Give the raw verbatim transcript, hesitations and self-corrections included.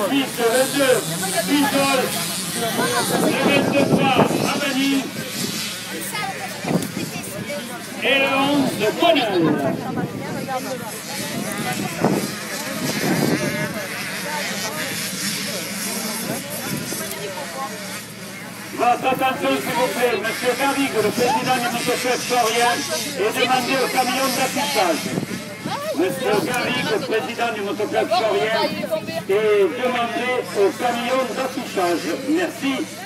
vingt-huit, le vingt-deux, Pujol, le vingt-trois, Amani, et le onze, Bonal. Votre attention s'il vous plaît, Monsieur Garrigue, le président du motoclub Florien, est demandé au camion d'affichage. Monsieur Garrigue, le président du motoclub Florien, est demandé au camion d'affichage. Merci.